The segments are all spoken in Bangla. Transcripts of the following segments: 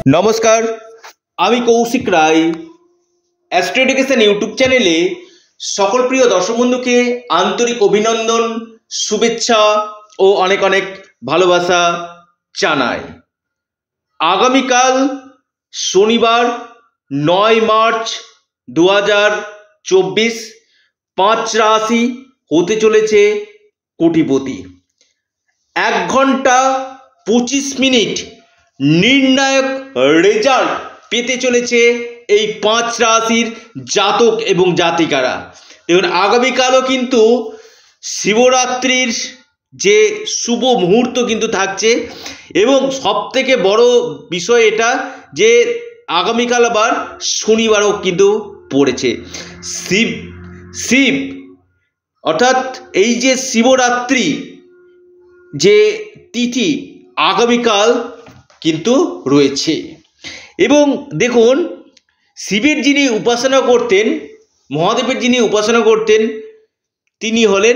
নমস্কার, আমি Kaushik Roy. Astro education YouTube চ্যানেলে সকল প্রিয় দর্শক বন্ধুকে আন্তরিক অভিনন্দন, শুভেচ্ছা ও অনেক অনেক ভালোবাসা জানাই। আগামীকাল শনিবার 9 মার্চ 2024 5 রাশি হতে চলেছে কোটিপতি। 1 ঘন্টা 25 মিনিট নির্ণায়ক রেজাল্ট পেতে চলেছে এই 5 রাশির জাতক এবং জাতিকারা। দেখুন, আগামীকালও কিন্তু শিবরাত্রির যে শুভ মুহূর্ত কিন্তু থাকছে এবং সবথেকে বড় বিষয় এটা যে আগামীকাল আবার শনিবারও কিন্তু পড়েছে। শিব অর্থাৎ এই যে শিবরাত্রি যে তিথি আগামীকাল কিন্তু রয়েছে। এবং দেখুন, শিবের যিনি উপাসনা করতেন, মহাদেবের যিনি উপাসনা করতেন, তিনি হলেন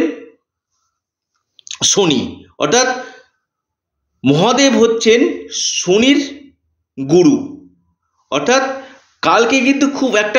শনি। অর্থাৎ মহাদেব হচ্ছেন শনির গুরু। অর্থাৎ কালকে কিন্তু খুব একটা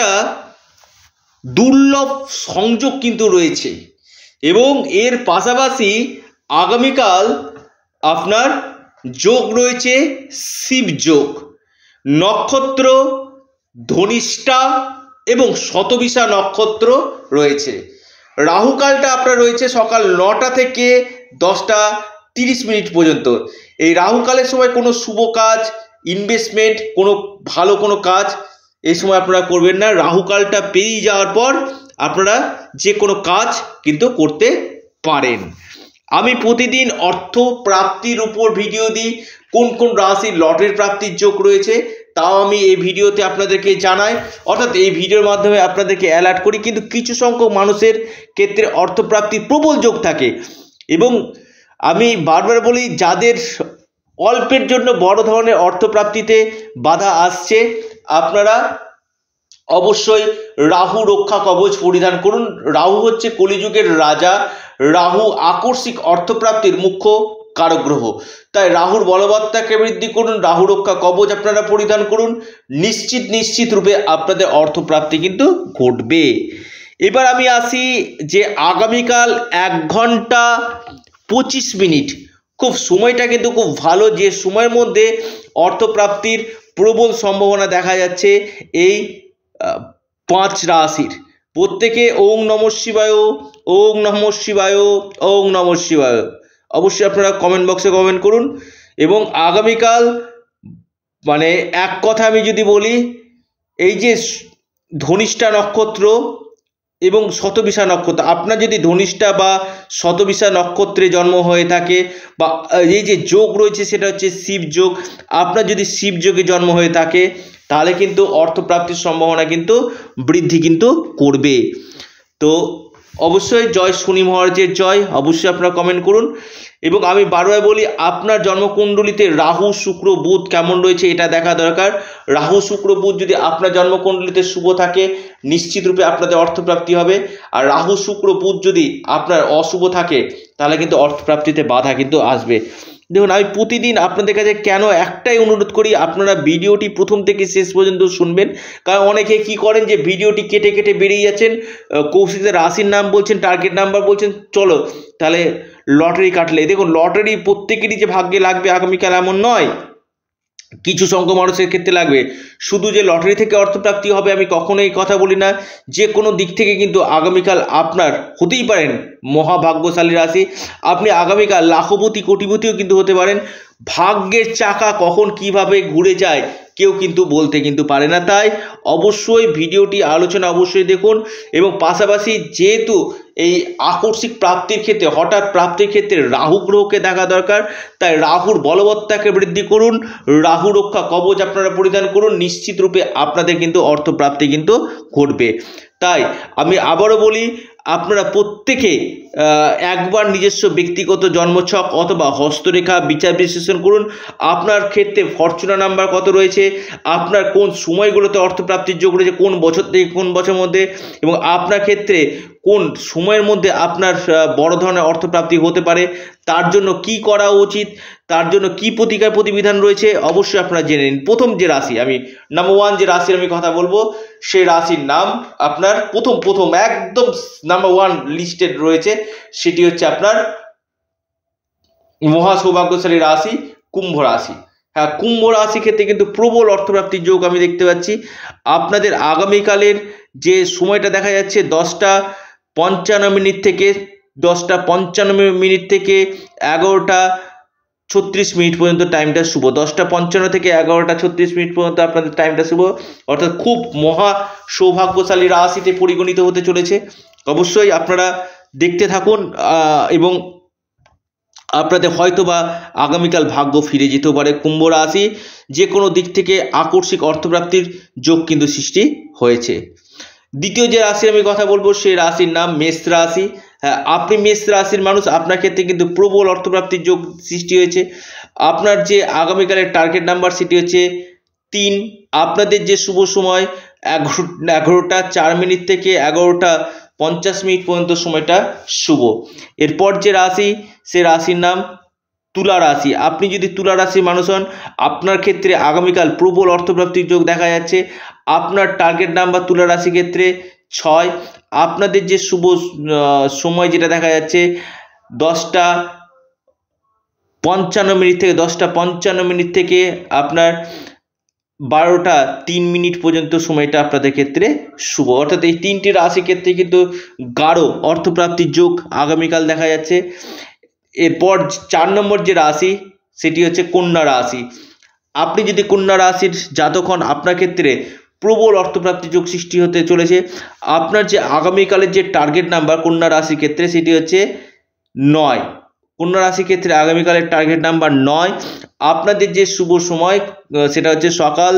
দুর্লভ সংযোগ কিন্তু রয়েছে এবং এর পাশাপাশি আগামীকাল আপনার যোগ রয়েছে শিব যোগ। নক্ষত্র ধনিষ্ঠা এবং শতবিশা নক্ষত্র রয়েছে। রাহুকালটা আপনার রয়েছে সকাল 9টা থেকে 10টা 30 মিনিট পর্যন্ত। এই রাহুকালের সময় কোনো শুভ কাজ, ইনভেস্টমেন্ট, কোনো ভালো কোনো কাজ এই সময় আপনারা করবেন না। রাহুকালটা পেরিয়ে যাওয়ার পর আপনারা যে কোনো কাজ কিন্তু করতে পারেন। আমি প্রতিদিন অর্থ প্রাপ্তির উপর ভিডিও দিই। কোন কোন রাশির লটারির প্রাপ্তির যোগ রয়েছে তাও আমি এই ভিডিওতে আপনাদেরকে জানাই। অর্থাৎ এই ভিডিওর মাধ্যমে আপনাদেরকে অ্যালার্ট করি। কিন্তু কিছু সংখ্যক মানুষের ক্ষেত্রে অর্থপ্রাপ্তির প্রবল যোগ থাকে এবং আমি বারবার বলি, যাদের অল্পের জন্য বড় ধরনের অর্থপ্রাপ্তিতে বাধা আসছে, আপনারা অবশ্যই রাহু রক্ষা কবচ পরিধান করুন। রাহু হচ্ছে কলিযুগের রাজা। রাহু আকস্মিক অর্থপ্রাপ্তির মুখ্য কারক গ্রহ। তাই রাহুর বলবত্তাকে বৃদ্ধি করুন, রাহু রক্ষা কবচ আপনারা পরিধান করুন। নিশ্চিত রূপে আপনাদের অর্থপ্রাপ্তি কিন্তু ঘটবে। এবার আমি আসি যে আগামীকাল 1 ঘন্টা 25 মিনিট খুব সময়টা কিন্তু খুব ভালো, যে সময়ের মধ্যে অর্থপ্রাপ্তির প্রবল সম্ভাবনা দেখা যাচ্ছে এই 5 রাশির। প্রত্যেকে ওং নমঃ শিবায়, ওং নমঃ শিবায়, ওং নমঃ শিবায় অবশ্যই আপনারা কমেন্ট বক্সে কমেন্ট করুন। এবং আগামীকাল মানে এক কথা আমি যদি বলি, এই যে ধনিষ্ঠা নক্ষত্র এবং শতবিশা নক্ষত্র, আপনার যদি ধনিষ্ঠা বা শতবিশা নক্ষত্রে জন্ম হয়ে থাকে বা এই যে যোগ রয়েছে সেটা হচ্ছে শিব যোগ, আপনার যদি শিব যোগে জন্ম হয়ে থাকে তাহলে কিন্তু অর্থপ্রাপ্তির সম্ভাবনা কিন্তু বৃদ্ধি কিন্তু করবে। তো অবশ্যই জয় শনি মহারাজের জয়, অবশ্যই আপনারা কমেন্ট করুন। এবং আমি বারবার বলি, আপনার জন্মকুণ্ডলিতে রাহু শুক্র বুধ কেমন রয়েছে এটা দেখা দরকার। রাহু শুক্র বুধ যদি আপনার জন্মকুণ্ডলিতে শুভ থাকে নিশ্চিত রূপে আপনাদের অর্থপ্রাপ্তি হবে। আর রাহু শুক্র বুধ যদি আপনার অশুভ থাকে তাহলে কিন্তু অর্থপ্রাপ্তিতে বাধা কিন্তু আসবে। দেখুন, আমি প্রতিদিন আপনাদের কাছে কেন একটাই অনুরোধ করি, আপনারা ভিডিওটি প্রথম থেকে শেষ পর্যন্ত শুনবেন। কারণ অনেকে কি করেন যে ভিডিওটি কেটে কেটে বেরিয়ে যাচ্ছেন, কৌশিকের রাশির নাম বলছেন, টার্গেট নাম্বার বলছেন, চলো তাহলে লটারি কাটলে। দেখুন, লটারি প্রত্যেকেরই যে ভাগ্যে লাগবে আগামীকাল এমন নয়, কিছু সংখ্যক মানুষের ক্ষেত্রে লাগবে। শুধু যে লটারি থেকে অর্থপ্রাপ্তি হবে আমি কখনোই কথা বলি না। যে কোনো দিক থেকে কিন্তু আগামীকাল আপনার হতেই পারেন মহাভাগ্যশালী রাশি। আপনি আগামীকাল লাখপতি কোটিপতিও কিন্তু হতে পারেন। ভাগ্যের চাকা কখন কিভাবে ঘুরে যায় কেউ কিন্তু বলতে কিন্তু পারে না। তাই অবশ্যই ভিডিওটি আলোচনা অবশ্যই দেখুন। এবং পাশাপাশি যেহেতু এই আকস্মিক প্রাপ্তির ক্ষেত্রে, হঠাৎ প্রাপ্তির ক্ষেত্রে রাহু গ্রহকে দেখা দরকার, তাই রাহুর বলবত্তাকে বৃদ্ধি করুন, রাহু রক্ষা কবচ আপনারা পরিধান করুন। নিশ্চিত রূপে আপনাদের কিন্তু অর্থপ্রাপ্তি কিন্তু ঘটবে। তাই আমি আবারও বলি, আপনারা প্রত্যেকে একবার নিজস্ব ব্যক্তিগত জন্মছক অথবা হস্তরেখা বিচার বিশ্লেষণ করুন। আপনার ক্ষেত্রে ফরচুনা নাম্বার কত রয়েছে, আপনার কোন সময়গুলোতে অর্থপ্রাপ্তির যোগ রয়েছে, কোন বছর থেকে কোন বছরের মধ্যে, এবং আপনার ক্ষেত্রে কোন সময়ের মধ্যে আপনার বড় ধরনের অর্থপ্রাপ্তি হতে পারে, তার জন্য কি করা উচিত, তার জন্য কি প্রতিকার প্রতিবিধান রয়েছে, অবশ্যই আপনারা জেনে নিন। প্রথম যে রাশি, আমি নাম্বার 1 যে রাশির আমি কথা বলবো, সেই রাশির নাম আপনার প্রথম একদম নাম্বার 1 লিস্টেড রয়েছে, সেটি হচ্ছে আপনার মহা সৌভাগ্যশালী রাশি কুম্ভ রাশি। হ্যাঁ, কুম্ভ রাশি ক্ষেত্রে কিন্তু প্রবল অর্থপ্রাপ্তির যোগ আমি দেখতে পাচ্ছি। আপনাদের আগামীকালের যে সময়টা দেখা যাচ্ছে 10:55 থেকে 10:55 থেকে 11:36 পর্যন্ত টাইমটা শুভ। 10:55 থেকে 11:36 পর্যন্ত আপনাদের টাইমটা শুভ, অর্থাৎ খুব মহা সৌভাগ্যশালী রাশিতে পরিগণিত হতে চলেছে। অবশ্যই আপনারা দেখতে থাকুন এবং আপনাদের হয়তো বা আগামীকাল ভাগ্য ফিরে যেতে পারে। কুম্ভ রাশি যে কোনো দিক থেকে আকস্মিক অর্থপ্রাপ্তির যোগ কিন্তু সৃষ্টি হয়েছে। দ্বিতীয় যে রাশি আমি কথা বলবো, সেই রাশির নাম মেষ রাশি। হ্যাঁ, আপনি মেষ রাশির মানুষ, আপনার ক্ষেত্রে কিন্তু প্রবল অর্থপ্রাপ্তির যোগ সৃষ্টি হয়েছে। আপনার যে আগামীকালের টার্গেট নাম্বার সেটি হচ্ছে 3। আপনাদের যে শুভ সময় 11:04 থেকে 11:50 পর্যন্ত সময়টা শুভ। এরপর যে রাশি, সে রাশির নাম তুলা রাশি। আপনি যদি তুলা রাশির মানুষ হন, আপনার ক্ষেত্রে আগামীকাল প্রবল অর্থপ্রাপ্তির যোগ দেখা যাচ্ছে। আপনার টার্গেট নাম্বার তুলা রাশি ক্ষেত্রে 6। আপনাদের যে শুভ সময় যেটা দেখা যাচ্ছে 10:55 থেকে 10:55 থেকে আপনার 12:03 পর্যন্ত সময়টা আপনাদের ক্ষেত্রে শুভ। অর্থাৎ এই 3টি রাশি ক্ষেত্রে কিন্তু গাঢ় অর্থপ্রাপ্তির যোগ আগামীকাল দেখা যাচ্ছে। এরপর 4 নম্বর যে রাশি, সেটি হচ্ছে কন্যা রাশি। আপনি যদি কন্যা রাশির জাতক হন, আপনার ক্ষেত্রে প্রবল অর্থপ্রাপ্তির যোগ সৃষ্টি হতে চলেছে। আপনার যে আগামীকালের যে টার্গেট নাম্বার কন্যা রাশির ক্ষেত্রে সেটি হচ্ছে 9। কন্যা রাশির ক্ষেত্রে আগামীকালের টার্গেট নাম্বার 9। আপনাদের যে শুভ সময় সেটা হচ্ছে সকাল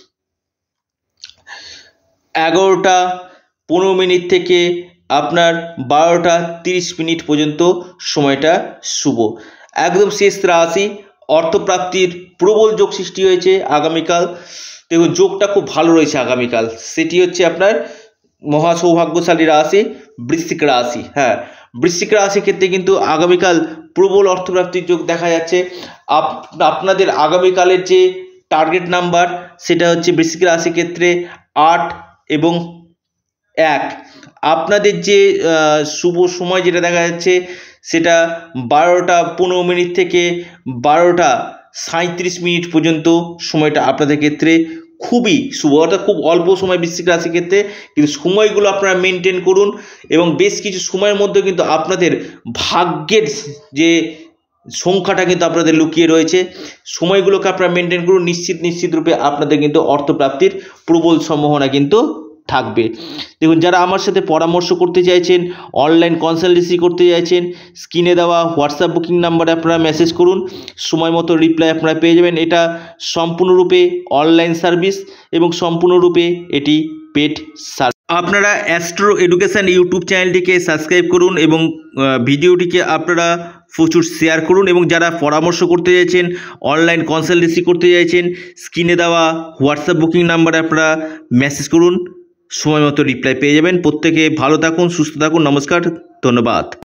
11:15 থেকে আপনার 12:30 পর্যন্ত সময়টা শুভ। একদম শেষ রাশি, অর্থপ্রাপ্তির প্রবল যোগ সৃষ্টি হয়েছে আগামীকাল। দেখুন যোগটা খুব ভালো রয়েছে আগামীকাল, সেটি হচ্ছে আপনার মহা সৌভাগ্যশালী রাশি বৃশ্চিক রাশি। হ্যাঁ, বৃশ্চিক রাশির ক্ষেত্রে কিন্তু আগামীকাল প্রবল অর্থপ্রাপ্তির যোগ দেখা যাচ্ছে। আপনাদের আগামীকালের যে টার্গেট নাম্বার সেটা হচ্ছে বৃশ্চিক রাশির ক্ষেত্রে 8 এবং 1। আপনাদের যে শুভ সময় যেটা দেখা যাচ্ছে সেটা 12:15 থেকে 12:37 পর্যন্ত সময়টা আপনাদের ক্ষেত্রে খুবই শুভ। অর্থাৎ খুব অল্প সময় বৃশ্চিক রাশির ক্ষেত্রে, কিন্তু সময়গুলো আপনারা মেনটেন করুন এবং বেশ কিছু সময়ের মধ্যে কিন্তু আপনাদের ভাগ্যের যে সংখ্যাটা কিন্তু আপনাদের লুকিয়ে রয়েছে। সময়গুলোকে আপনারা মেনটেন করুন, নিশ্চিত রূপে আপনাদের কিন্তু অর্থপ্রাপ্তির প্রবল সম্ভাবনা কিন্তু থাকবে। দেখুন, যারা আমার সাথে পরামর্শ করতে চাইছেন, অনলাইন কনসালটেন্সি করতে চাইছেন, স্ক্রিনে দেওয়া হোয়াটসঅ্যাপ বুকিং নাম্বারে আপনারা মেসেজ করুন, সময় মতো রিপ্লাই আপনারা পেয়ে যাবেন। এটা সম্পূর্ণরূপে অনলাইন সার্ভিস এবং সম্পূর্ণরূপে এটি পেড সার্ভিস। আপনারা অ্যাস্ট্রো এডুকেশন ইউটিউব চ্যানেলটিকে সাবস্ক্রাইব করুন এবং ভিডিওটিকে আপনারা প্রচুর শেয়ার করুন। এবং যারা পরামর্শ করতে চাইছেন, অনলাইন কনসালটেন্সি করতে চাইছেন, স্ক্রিনে দেওয়া হোয়াটসঅ্যাপ বুকিং নাম্বারে আপনারা মেসেজ করুন, সময় মতো রিপ্লাই পেয়ে যাবেন। প্রত্যেকে ভালো থাকুন, সুস্থ থাকুন। নমস্কার, ধন্যবাদ।